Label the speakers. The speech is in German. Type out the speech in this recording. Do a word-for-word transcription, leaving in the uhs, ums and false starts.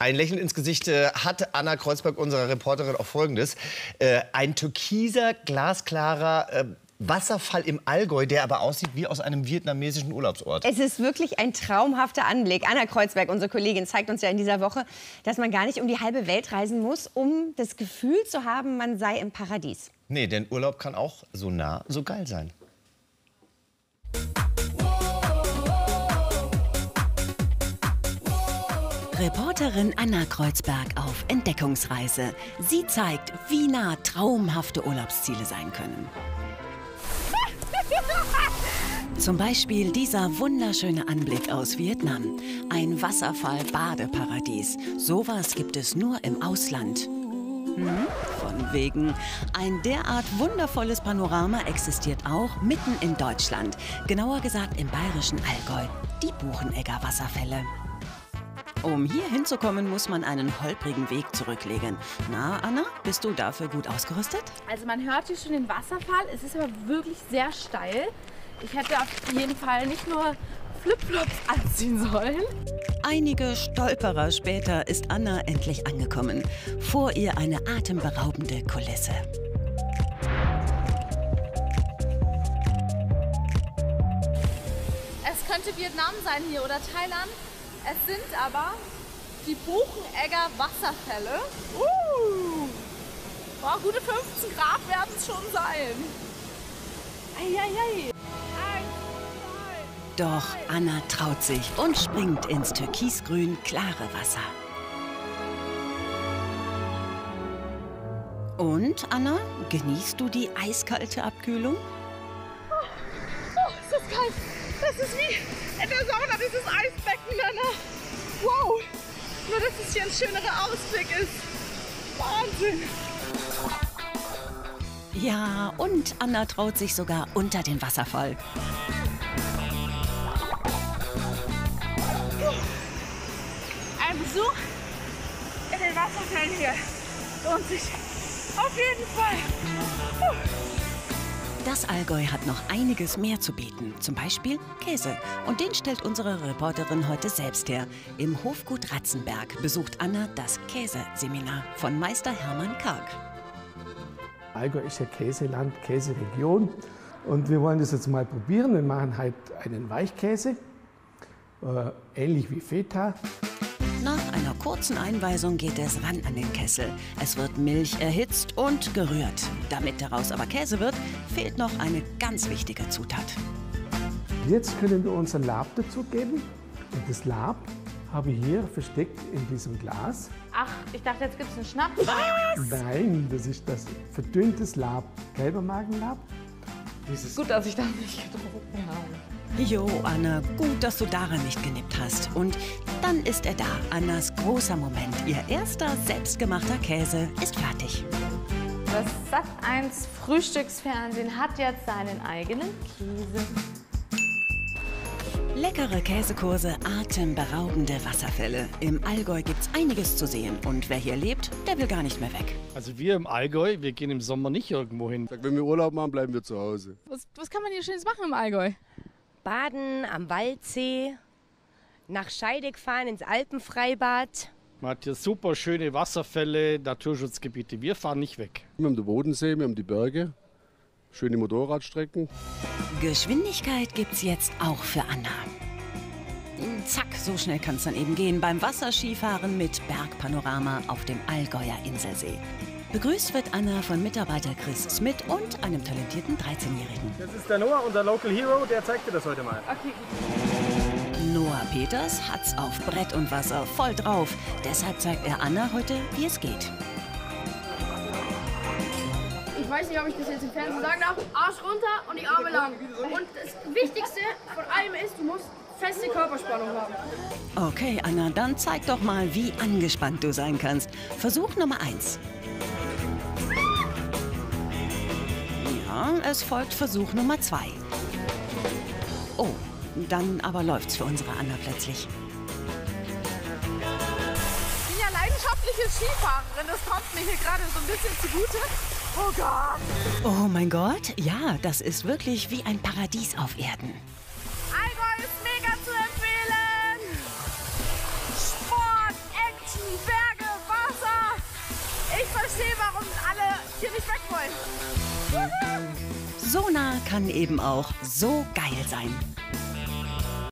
Speaker 1: Ein Lächeln ins Gesicht äh, hat Anna Kreuzberg, unsere Reporterin, auch Folgendes. Äh, ein türkiser, glasklarer äh, Wasserfall im Allgäu, der aber aussieht wie aus einem vietnamesischen Urlaubsort.
Speaker 2: Es ist wirklich ein traumhafter Anblick. Anna Kreuzberg, unsere Kollegin, zeigt uns ja in dieser Woche, dass man gar nicht um die halbe Welt reisen muss, um das Gefühl zu haben, man sei im Paradies.
Speaker 1: Nee, denn Urlaub kann auch so nah, so geil sein.
Speaker 3: Reporterin Anna Kreuzberg auf Entdeckungsreise. Sie zeigt, wie nah traumhafte Urlaubsziele sein können. Zum Beispiel dieser wunderschöne Anblick aus Vietnam. Ein Wasserfall-Badeparadies. Sowas gibt es nur im Ausland. Hm? Von wegen. Ein derart wundervolles Panorama existiert auch mitten in Deutschland. Genauer gesagt im bayerischen Allgäu. Die Buchenegger Wasserfälle. Um hier hinzukommen, muss man einen holprigen Weg zurücklegen. Na, Anna, bist du dafür gut ausgerüstet?
Speaker 4: Also man hört hier schon den Wasserfall, es ist aber wirklich sehr steil. Ich hätte auf jeden Fall nicht nur Flipflops anziehen sollen.
Speaker 3: Einige Stolperer später ist Anna endlich angekommen. Vor ihr eine atemberaubende Kulisse.
Speaker 4: Es könnte Vietnam sein hier oder Thailand. Es sind aber die Buchenegger Wasserfälle. Uh! Boah, gute fünfzehn Grad werden es schon sein. Eieiei.
Speaker 3: Doch Anna traut sich und springt ins türkisgrün klare Wasser. Und, Anna, genießt du die eiskalte Abkühlung?
Speaker 4: Oh, oh, ist das kalt. Das ist wie in der Sauna, dieses Eisbecken danach. Wow, nur dass es hier ein schönerer Ausblick ist. Wahnsinn.
Speaker 3: Ja, und Anna traut sich sogar unter den Wasserfall.
Speaker 4: Ein Besuch in den Wasserfällen hier lohnt sich auf jeden Fall. Puh.
Speaker 3: Das Allgäu hat noch einiges mehr zu bieten, zum Beispiel Käse. Und den stellt unsere Reporterin heute selbst her. Im Hofgut Ratzenberg besucht Anna das Käseseminar von Meister Hermann Karg.
Speaker 5: Allgäu ist ja Käseland, Käseregion. Und wir wollen das jetzt mal probieren. Wir machen halt einen Weichkäse, äh, ähnlich wie Feta.
Speaker 3: Nach einer kurzen Einweisung geht es ran an den Kessel. Es wird Milch erhitzt und gerührt. Damit daraus aber Käse wird, fehlt noch eine ganz wichtige Zutat.
Speaker 5: Jetzt können wir unser Lab dazugeben. Und das Lab habe ich hier versteckt in diesem Glas.
Speaker 4: Ach, ich dachte, jetzt gibt es einen Schnaps.
Speaker 5: Was? Nein, das ist das verdünntes Lab. Gelbermagenlab. Dieses
Speaker 4: Gut, dass ich das nicht getrunken habe.
Speaker 3: Jo, Anna, gut, dass du daran nicht genippt hast. Und dann ist er da, Annas großer Moment. Ihr erster selbstgemachter Käse ist fertig.
Speaker 4: Das Sat eins Frühstücksfernsehen hat jetzt seinen eigenen Käse.
Speaker 3: Leckere Käsekurse, atemberaubende Wasserfälle. Im Allgäu gibt's einiges zu sehen. Und wer hier lebt, der will gar nicht mehr weg.
Speaker 6: Also wir im Allgäu, wir gehen im Sommer nicht irgendwo hin.
Speaker 7: Wenn wir Urlaub machen, bleiben wir zu Hause.
Speaker 4: Was, was kann man hier Schönes machen im Allgäu?
Speaker 2: Baden am Waldsee, nach Scheidegg fahren ins Alpenfreibad.
Speaker 6: Man hat hier super schöne Wasserfälle, Naturschutzgebiete. Wir fahren nicht weg.
Speaker 7: Wir haben den Bodensee, wir haben die Berge, schöne Motorradstrecken.
Speaker 3: Geschwindigkeit gibt's jetzt auch für Anna. Zack, so schnell kann's dann eben gehen beim Wasserskifahren mit Bergpanorama auf dem Allgäuer Inselsee. Begrüßt wird Anna von Mitarbeiter Chris Smith und einem talentierten dreizehnjährigen.
Speaker 8: Das ist der Noah, unser Local Hero, der zeigt dir das heute mal.
Speaker 4: Okay, gut.
Speaker 3: Noah Peters hat's auf Brett und Wasser voll drauf. Deshalb zeigt er Anna heute, wie es geht.
Speaker 9: Ich weiß nicht, ob ich das jetzt im Fernsehen sagen darf. Arsch runter und die Arme lang. Und das Wichtigste von allem ist, du musst feste Körperspannung haben.
Speaker 3: Okay, Anna, dann zeig doch mal, wie angespannt du sein kannst. Versuch Nummer eins. Ja, es folgt Versuch Nummer zwei. Oh, dann aber läuft's für unsere Anna plötzlich.
Speaker 4: Ich bin ja leidenschaftliche Skifahrerin, das kommt mir hier gerade so ein bisschen zugute. Oh Gott!
Speaker 3: Oh mein Gott, ja, das ist wirklich wie ein Paradies auf Erden.
Speaker 4: Allgäu ist mega zu empfehlen! Sport, Action, verstehe, warum alle hier nicht weg wollen.
Speaker 3: So nah kann eben auch so geil sein.